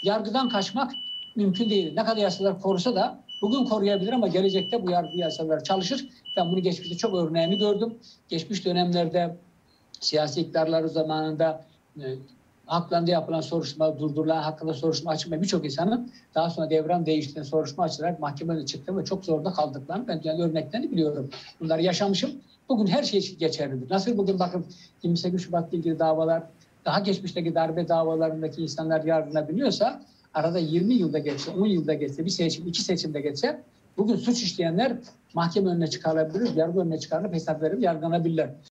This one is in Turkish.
yargıdan kaçmak mümkün değil. Ne kadar yasalar korusa da bugün koruyabilir ama gelecekte bu yargı yasaları çalışır. Ben bunu geçmişte çok örneğini gördüm. Geçmiş dönemlerde siyasi iktidarları zamanında haklarında yapılan soruşturma, durdurulan hakkında soruşturma açılmayan birçok insanın daha sonra devran değiştiğinde soruşturma açılarak mahkemeye çıktı ve çok zorda kaldıklarını ben yani örneklerini biliyorum. Bunları yaşamışım. Bugün her şey için geçerlidir. Nasıl bugün bakın 28 Şubat'la ilgili davalar, daha geçmişteki darbe davalarındaki insanlar yargılanabiliyorsa arada 20 yılda geçse, 10 yılda geçse, bir seçim, iki seçimde geçse bugün suç işleyenler mahkeme önüne çıkarılabilir, yargı önüne çıkarılıp hesap verip yargılanabilirler.